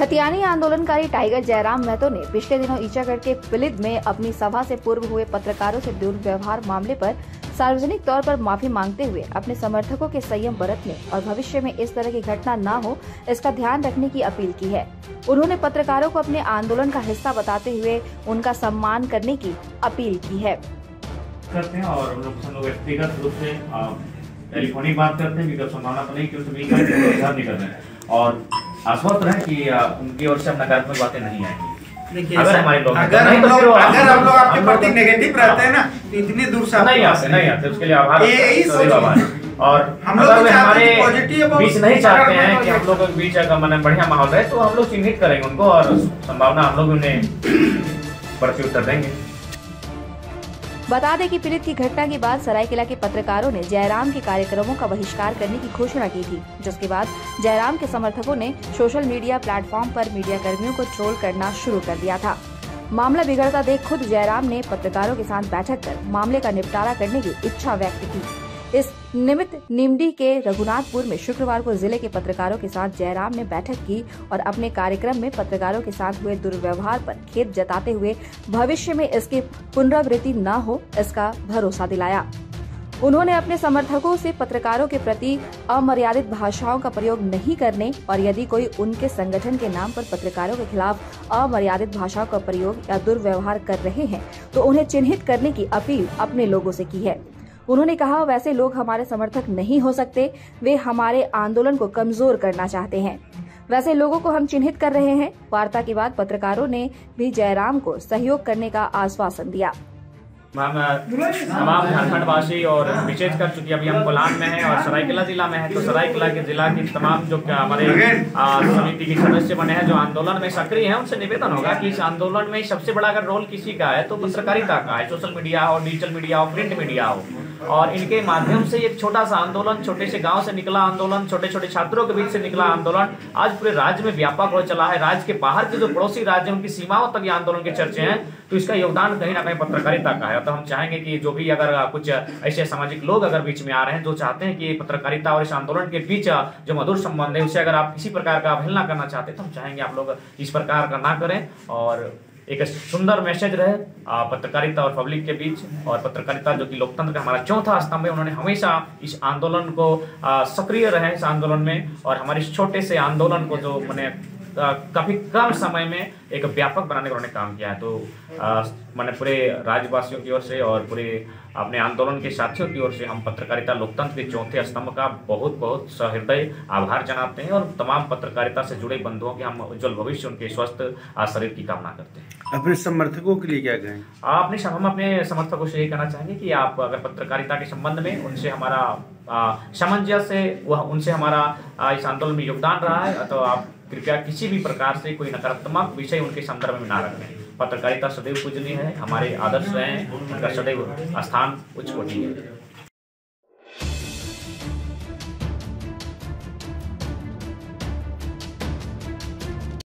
खतियानी आंदोलनकारी टाइगर जयराम महतो ने पिछले दिनों ईचागढ़ के पिलिद में अपनी सभा से पूर्व हुए पत्रकारों से दुर्व्यवहार मामले पर सार्वजनिक तौर पर माफी मांगते हुए अपने समर्थकों के संयम बरतने और भविष्य में इस तरह की घटना न हो इसका ध्यान रखने की अपील की है। उन्होंने पत्रकारों को अपने आंदोलन का हिस्सा बताते हुए उनका सम्मान करने की अपील की है। करते हैं और हम लोग व्यक्तिगत रूप से टेलीफोनिक बात करते हैं कि संभावना तो नहीं कि उनसे नहीं करते हैं और आश्वस्त रहे कि उनकी ओर से नकारात्मक बातें नहीं आएंगी। अगर हमारे लोग अगर हम लोग आपके प्रति नेगेटिव रहते हैं ना तो इतनी दूर से नहीं आते उसके लिए आभार और हम लोग हमारे बीच नहीं चाहते हैं कि हम लोग के बीच अगर मन बढ़िया माहौल रहे तो हम लोग चिन्हित करेंगे उनको और संभावना हम लोग उन्हें प्रत्युत्तर देंगे। बता दें कि पिलिद की घटना के बाद सरायकेला के पत्रकारों ने जयराम के कार्यक्रमों का बहिष्कार करने की घोषणा की थी, जिसके बाद जयराम के समर्थकों ने सोशल मीडिया प्लेटफॉर्म पर मीडिया कर्मियों को ट्रोल करना शुरू कर दिया था। मामला बिगड़ता देख खुद जयराम ने पत्रकारों के साथ बैठक कर मामले का निपटारा करने की इच्छा व्यक्त की। इस निमित्त नीमडी के रघुनाथपुर में शुक्रवार को जिले के पत्रकारों के साथ जयराम ने बैठक की और अपने कार्यक्रम में पत्रकारों के साथ हुए दुर्व्यवहार पर खेद जताते हुए भविष्य में इसकी पुनरावृत्ति न हो इसका भरोसा दिलाया। उन्होंने अपने समर्थकों से पत्रकारों के प्रति अमर्यादित भाषाओं का प्रयोग नहीं करने और यदि कोई उनके संगठन के नाम पर पत्रकारों के खिलाफ अमर्यादित भाषाओं का प्रयोग या दुर्व्यवहार कर रहे हैं तो उन्हें चिन्हित करने की अपील अपने लोगों से की है। उन्होंने कहा वैसे लोग हमारे समर्थक नहीं हो सकते, वे हमारे आंदोलन को कमजोर करना चाहते हैं। वैसे लोगों को हम चिन्हित कर रहे हैं। वार्ता के बाद पत्रकारों ने भी जयराम को सहयोग करने का आश्वासन दिया। तमाम झारखंड वासी और विशेषकर चूंकि अभी हम कोलान में हैं और सरायकेला जिला में है तो सरायकेला के जिला की तमाम जो हमारे समिति के सदस्य बने हैं जो आंदोलन में सक्रिय हैं उनसे निवेदन होगा कि इस आंदोलन में सबसे बड़ा अगर रोल किसी का है तो पत्रकारिता का है। सोशल मीडिया हो, डिजिटल मीडिया हो, प्रिंट मीडिया हो और इनके माध्यम से एक छोटा सा आंदोलन, छोटे से गांव से निकला आंदोलन, छोटे छोटे छात्रों के बीच से निकला आंदोलन आज पूरे राज्य में व्यापक हो चला है। राज्य के बाहर के जो पड़ोसी राज्य हैं उनकी सीमाओं तक ये आंदोलन के चर्चे हैं तो इसका योगदान कहीं ना कहीं पत्रकारिता का है। तो हम चाहेंगे कि जो भी अगर कुछ ऐसे सामाजिक लोग अगर बीच में आ रहे हैं जो चाहते हैं कि पत्रकारिता और इस आंदोलन के बीच जो मधुर संबंध है उसे अगर आप किसी प्रकार का अवहेलना करना चाहते हैं तो हम चाहेंगे आप लोग इस प्रकार का ना करें और एक सुंदर मैसेज रहे पत्रकारिता और पब्लिक के बीच। और पत्रकारिता जो कि लोकतंत्र का हमारा चौथा स्तंभ है, उन्होंने हमेशा इस आंदोलन को सक्रिय रहे इस आंदोलन में और हमारे इस छोटे से आंदोलन को जो मैंने काफी कम समय में एक व्यापक बनाने का उन्होंने काम किया है। तो मैंने पूरे राज्यवासियों की ओर से और पूरे अपने आंदोलन के साथियों की ओर से हम पत्रकारिता लोकतंत्र के चौथे स्तंभ का बहुत बहुत सहृदय आभार जनाते हैं और तमाम पत्रकारिता से जुड़े बंधुओं के हम उज्जवल भविष्य उनके स्वस्थ शरीर की कामना करते हैं। अपने समर्थकों के लिए क्या कहें? हम अपने समर्थकों से ये कहना चाहेंगे कि आप अगर पत्रकारिता के संबंध में उनसे हमारा सामंजस्य उनसे हमारा इस आंदोलन में योगदान रहा है तो आप कृपया किसी भी प्रकार से कोई नकारात्मक विषय उनके संदर्भ में ना रखें। पत्रकारिता सदैव पूजनीय है, हमारे आदर्श रहे हैं, उनका सदैव स्थान उच्च कोटि है।